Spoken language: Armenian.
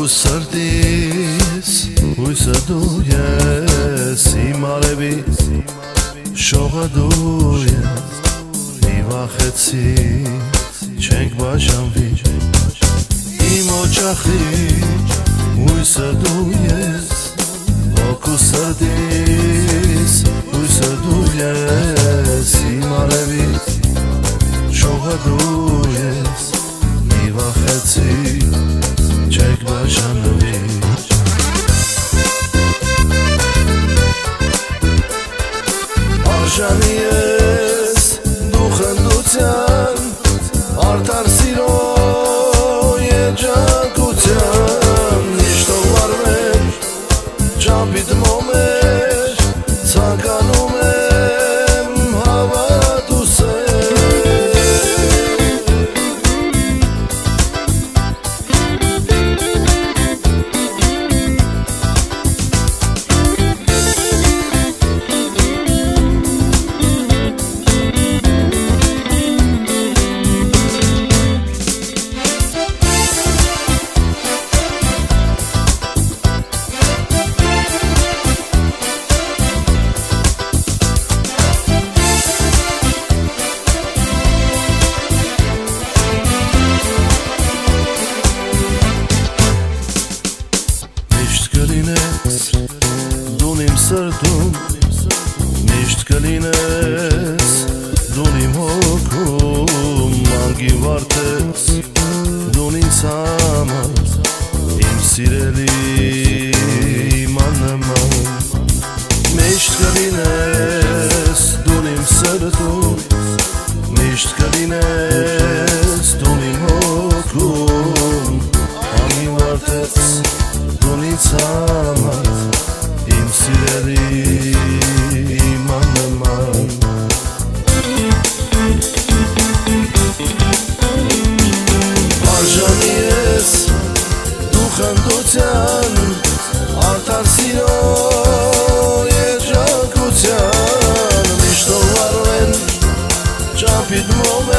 Ոգուս սրտիս հույսը դու ես, իմ արևից շողը դու ես, մի վախեցի չենք բաժանվի, իմ օջախից հույսը դու ես, ոգուս սրտիս հույսը դու ես, իմ արևից շողը դու ես, մի վախեցի չենք բաժանվի. Արժանի ես դու խնդության, արդար սիրո երջանկության, միշտ վարվեր ճամփիդ մոմեր, ցանկանում եմ հավատուսել. Դուն իմ սրտում միշտ կլինես, դուն իմ հոգում անգին վարդես, դուն ինձ համար իմ սիրելի իմ աննման, միշտ կլինես դուն իմ սրտում, միշտ կլինես դուն իմ հոգում անգին վարդես, դուն ինձ համար իմ սիրելի իմ աննման. Արժանի ես դու խնդության, արդար սիրո երջանկության, միշտ վարվեն ճամփիդ մոմեր,